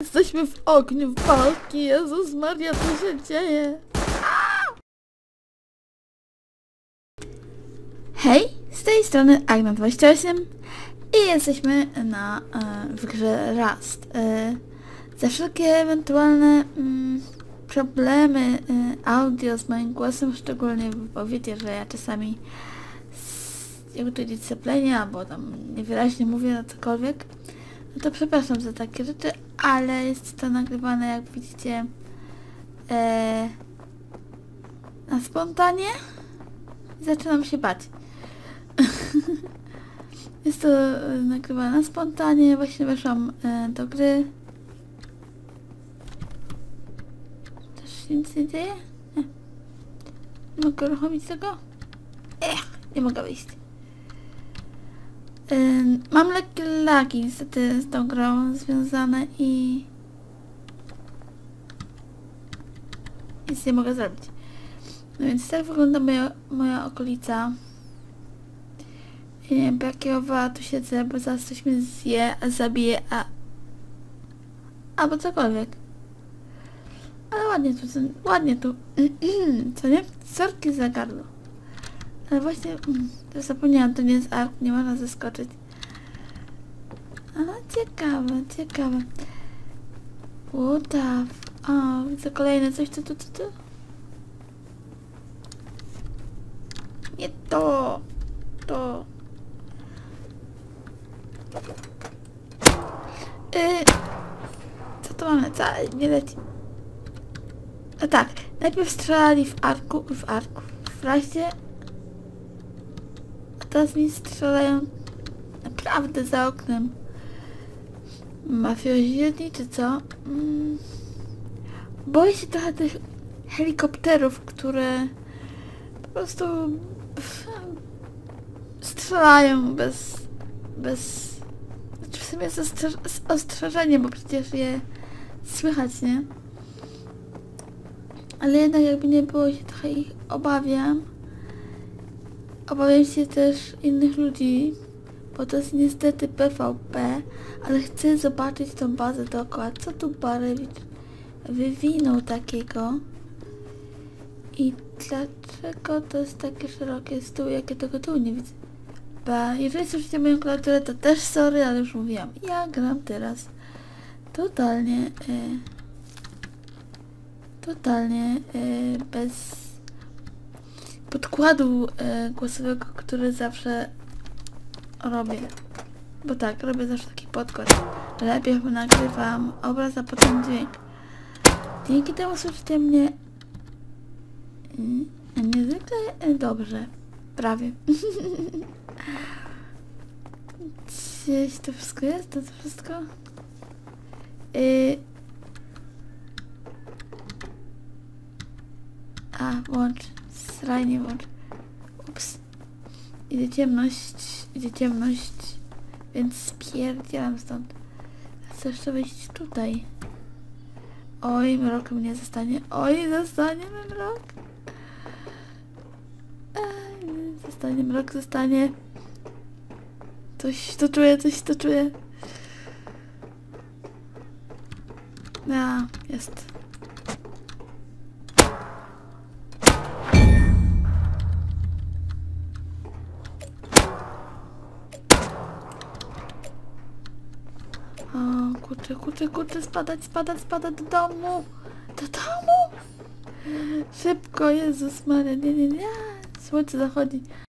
Jesteśmy w ogniu walki, Jezus Maria, co się dzieje? Hej, z tej strony Agna28 i jesteśmy w grze Rust. Za wszelkie ewentualne problemy audio z moim głosem, szczególnie bo wiecie, że ja czasami jakby to dyscyplinie, albo tam niewyraźnie mówię na cokolwiek, no to przepraszam za takie rzeczy, ale jest to nagrywane, jak widzicie, na spontanie. Zaczynam się bać. Jest to nagrywane na spontanie, właśnie weszłam do gry. Też nic nie dzieje? Nie mogę uruchomić tego? Nie mogę wyjść. Mam lekkie lagi niestety z tą grą związane i nic nie mogę zrobić. No więc tak wygląda moja okolica. I nie wiem, po jakiego woła tu siedzę, bo zaraz coś mnie zje, zabije, albo cokolwiek. Ale ładnie tu, co nie? Sorki za gardło. Ale właśnie, to zapomniałam, to nie jest ark, nie można zaskoczyć. Ale ciekawe. What the o, widzę kolejne coś, co tu. Nie to. Co to mamy? Nie leci. No tak, najpierw strzelali w razie, a teraz mi strzelają naprawdę za oknem. Mafiozi czy co? Boję się trochę tych helikopterów, które po prostu strzelają bez znaczy w sumie z ostrzeżeniem, bo przecież je słychać, nie? Ale jednak jakby nie było, się trochę ich obawiam. Obawiam się też innych ludzi, bo to jest niestety PvP, ale chcę zobaczyć tą bazę dookoła. Co tu Barewicz wywinął takiego? I dlaczego to jest takie szerokie stół, jak ja tego tu nie widzę? Jeżeli słyszycie moją klawiaturę, to też sorry, ale już mówiłam. Ja gram teraz totalnie bez podkładu głosowego, który zawsze robię. Bo tak, robię zawsze taki podkład. Najpierw nagrywam obraz, a potem dźwięk. Dzięki temu słyszycie mnie niezwykle dobrze. Prawie. Gdzieś to wszystko jest? To wszystko? Włącz. Srajnie włącz. Ups. Idzie ciemność. Więc spierdzielam stąd. Chcę jeszcze wyjść tutaj. Oj, mrok mnie zostanie. Oj, zostanie mrok. Zostanie. Coś to czuję. Jest. O, kurczę, spadać do domu. Szybko, Jezus Maria, nie. Słońce zachodzi.